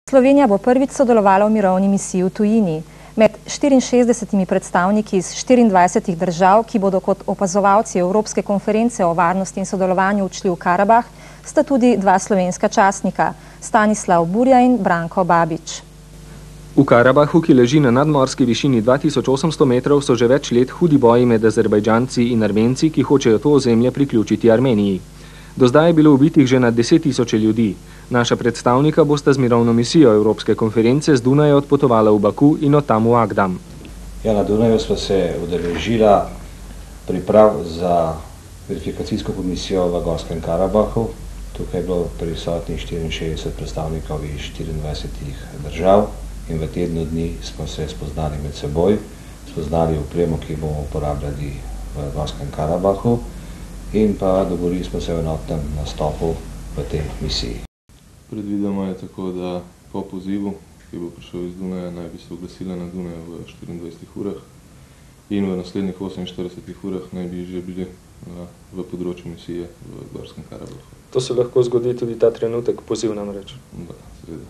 Slovenija bo prvič sodelovala v mirovni misiji v tujini. Med 64 predstavniki iz 24 držav, ki bodo kot opazovalci Evropske konference o varnosti in sodelovanju odšli v Karabah, sta tudi dva slovenska častnika, Stanislav Burja in Branko Babič. V Karabahu, ki leži na nadmorski višini 2800 metrov, so že več let hudi boji med Azerbajdžanci in Armenci, ki hočejo to ozemlje priključiti Armeniji. Do zdaj je bilo ubitih že na 10 000 ljudi. Naša predstavnika bosta z mirovno misijo Evropske konference z Dunaja odpotovala v Baku in od tam v Agdam. Ja, na Dunaju smo se udeležila priprav za verifikacijsko komisijo v Gorskem Karabahu. Tukaj je bilo prisotnih 64 predstavnikov iz 24 držav in v tednu dni smo se spoznali med seboj, spoznali opremo, ki bomo uporabljali v Gorskem Karabahu in pa dogovorili smo se o enotnem nastopu v tej misiji. Predvidoma je tako, da po pozivu, ki bo prišel iz Dunaja, naj bi se oglasila na Dunaju v 24 urah in v naslednjih 48 urah naj bi že bili v področju misije v Gorskem Karabahu. To se lahko zgodi tudi ta trenutek, poziv namreč. Da, seveda.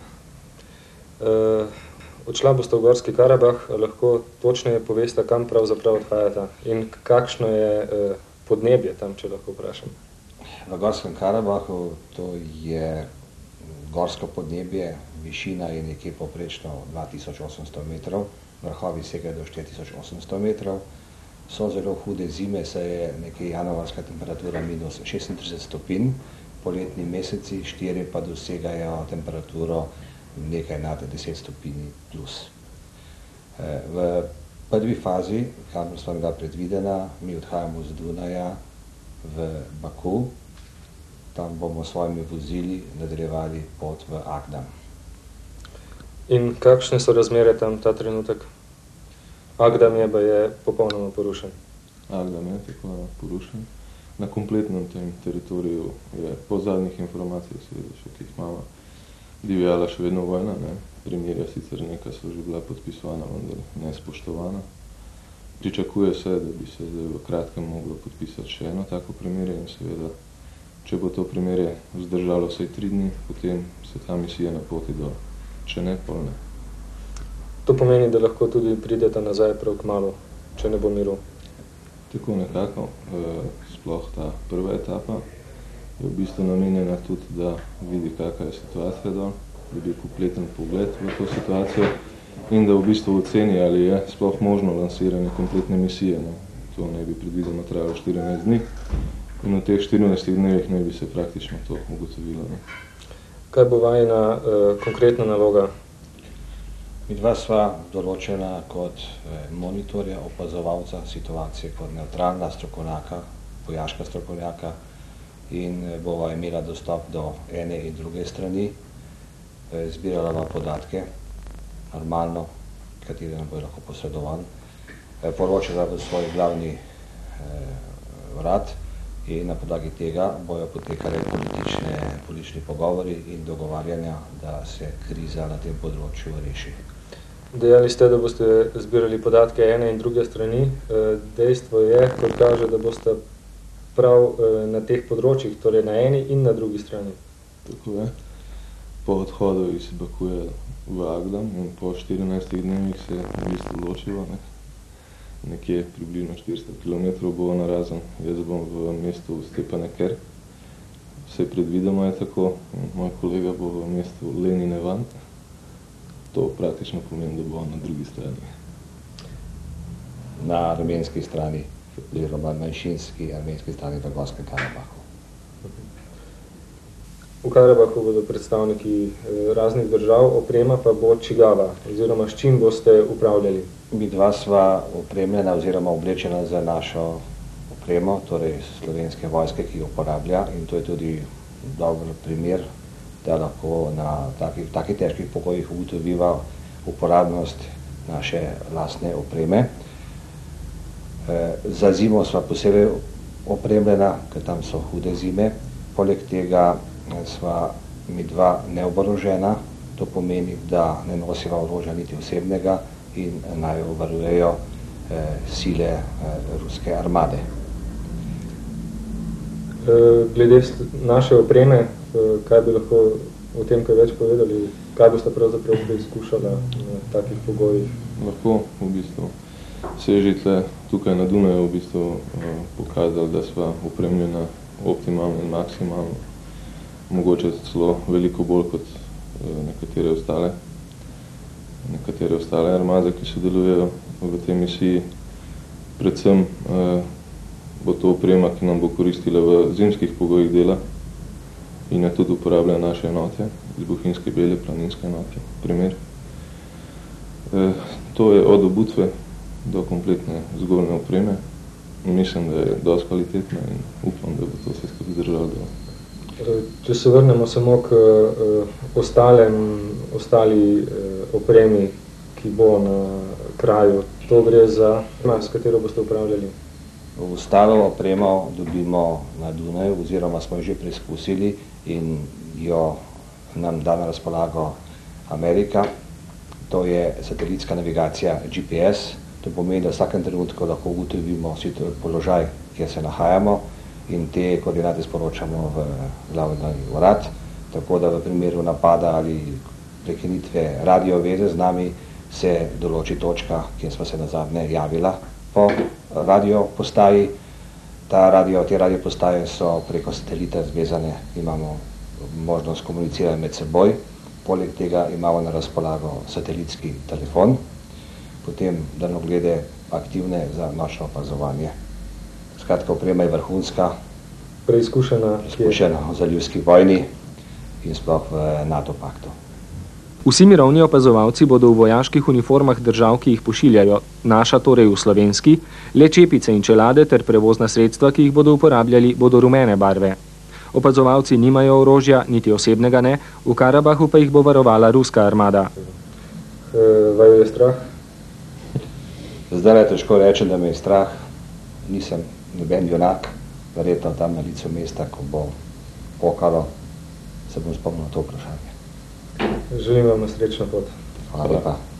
Odšla boste v Gorski Karabah, lahko točneje poveste, kam pravzaprav odhajata in kakšno je podnebje tam, če lahko vprašam. V Gorskem Karabahu to je gorsko podnebje, višina je nekje poprečno 2800 metrov, vrhovi segajo do 4800 metrov. So zelo hude zime, saj je nekje januarska temperatura minus 36 stopinj, poletni meseci 4 pa dosegajo temperaturo nekaj nad 10 stopinj plus. V prvi fazi, kamor smo bila predvidena, mi odhajamo z Dunaja v Baku. Tam bomo s svojimi vozili nadaljevali pot v Agdam. In kakšne so razmere tam ta trenutek? Agdam je popolnoma porušen. Agdam je tako porušen. Na kompletnem tem teritoriju je po zadnjih informacijah, seveda še ki jih imamo, divjala še vedno vojna. Primerja sicer nekaj so že bila podpisovana, vendar nespoštovana. Pričakuje se, da bi se zdaj v kratkem moglo podpisati še eno tako primerje in seveda, če bo to primerje vzdržalo vsaj 3 dni, potem se ta misija napoti do, če ne, pol ne. To pomeni, da lahko tudi pridete nazaj prav kmalu, če ne bo miru? Tako nekako. Sploh ta prva etapa je v bistvu namenjena tudi, da vidi, kakva je situacija dol, da bi kompleten pogled v to situacijo in da v bistvu oceni, ali je sploh možno lansiranje kompletne misije. To naj bi predvideno trajalo 14 dni. In v teh 14 dnevih naj bi se praktično to ugotovilo. Kaj bo vajina konkretna naloga? Midva sva določena kot monitorja, opazovalca situacije, kot nevtralna strokovnjaka, vojaška strokovnjaka in bova imela dostop do ene in druge strani, zbirala podatke, normalno, katere nam bo lahko posredovan, poročala v svoj glavni urad, in na podlagi tega bojo potekale politični pogovori in dogovarjanja, da se kriza na tem področju reši. Dejali ste, da boste zbirali podatke ene in druge strani. Dejstvo je, kot kaže, da boste prav na teh področjih, torej na eni in na drugi strani. Tako je. Po odhodu iz Bakuja v Agdam in po 14 dnevih se je v bistvu ločilo. Nekje približno 400 km bo narazen. Jaz bom v mestu Stepanakert, vse predvidoma je tako, moj kolega bo v mestu Leninevan. To praktično pomeni, da bo na drugi strani. Na armenski strani, oziroma manjšinski armenski strani v Gorskem Karabahu. V Karabahu bodo predstavniki raznih držav, oprema pa bo čigava, oziroma s čim boste upravljali? Midva sva opremljena oziroma oblečena za našo opremo, torej slovenske vojske, ki jo uporablja, in to je tudi dober primer, da lahko na takih težkih pogojih ugotoviva uporabnost naše lastne opreme. Za zimo sva posebej opremljena, ker tam so hude zime. Poleg tega sva midva neoborožena, to pomeni, da ne nosiva orožja niti osebnega in naj jo varujejo sile ruske armade. Glede naše opreme, kaj bi lahko o tem kaj več povedali? Kaj boste pravzaprav preizkušala na takih pogojih? Lahko, v bistvu. Se je že tukaj na Dunaju v bistvu pokazali, da sva opremljena optimalno in maksimalno. Mogoče celo veliko bolj kot nekatere ostale armade, ki sodelujejo v tej misiji. Predvsem bo to oprema, ki nam bo koristila v zimskih pogojih dela in je tudi uporabljajo naše enote, iz Bohinjske bele planinske enote, primer. To je od obutve do kompletne zgornje opreme. Mislim, da je dosti kvalitetna in upam, da bo to vse skupaj zdržalo delo. Če se vrnemo samo k ostali opremi, ki bo na kraju, to gre za, s katero boste upravljali? Ostalo opremo dobimo na Dunaju, oziroma smo jo že preizkusili in jo nam da na razpolago Amerika. To je satelitska navigacija GPS. To pomeni, da v vsakem trenutku lahko ugotovimo položaj, kjer se nahajamo in te koordinate sporočamo v glavni urad. Tako da v primeru napada ali prekinitve radioveze z nami se določi točka, kjer smo se nazadnje javila po radiopostaji. Te radiopostaje so preko satelita zvezane, imamo možnost komunicirati med seboj. Poleg tega imamo na razpolago satelitski telefon, potem daljnoglede aktivne za nočno opazovanje. Skratka, oprema je vrhunska, preizkušena v zalivski vojni in sploh v NATO paktu. Vsi mirovni opazovalci bodo v vojaških uniformah držav, ki jih pošiljajo, naša torej v slovenski, le čepice in čelade ter prevozna sredstva, ki jih bodo uporabljali, bodo rumene barve. Opazovalci nimajo orožja, niti osebnega ne, v Karabahu pa jih bo varovala ruska armada. Vaju je strah? Zdaj je težko reči, da me je strah. Nisem noben junak, verjetno tam na licu mesta, ko bo pokalo, se bom spomnil na to vprašanje. Želim vam srečno pot. Hvala lepa.